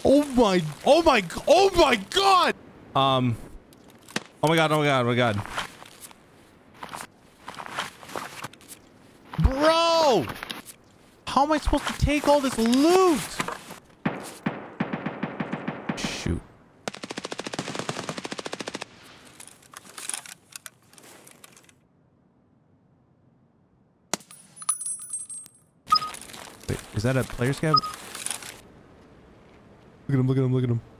Oh my god. Oh my god. Bro! How am I supposed to take all this loot? Shoot. Wait, is that a player scab? Look at him.